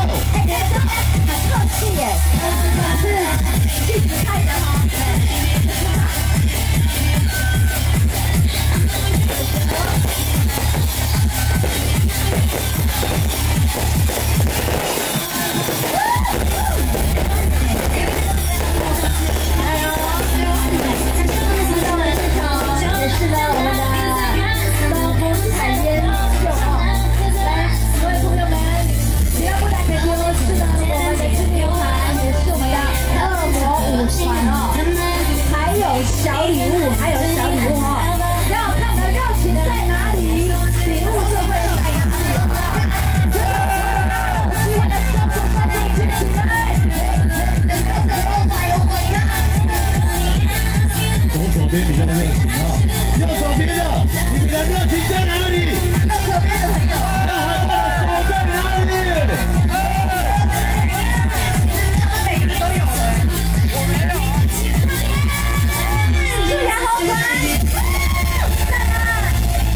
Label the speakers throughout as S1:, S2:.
S1: 哎，人家很客气耶，是句子派的哈。小礼物，还有小礼物哈，要看的热情在哪里，礼物就会在哪里。喜欢的小伙伴们举起来！左边比较热情啊，右手边的，你的热情在哪里？右手边的朋友，那手在哪里？每个都有了，我没有。祝阳好可爱，赞啊！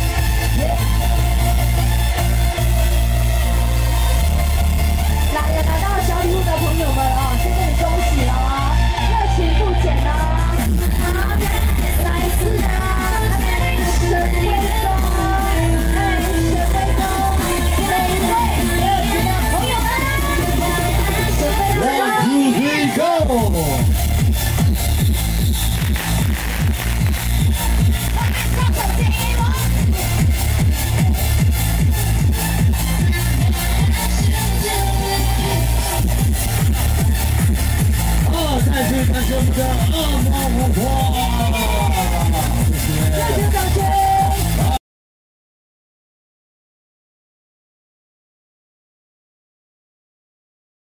S1: 拿到小礼物的朋友们啊，先跟你恭喜了啊，热情不减哦。好，再次的沈慧中，沈慧中，每位热情的朋友们，沈慧中 ，One two three go！再去看什么？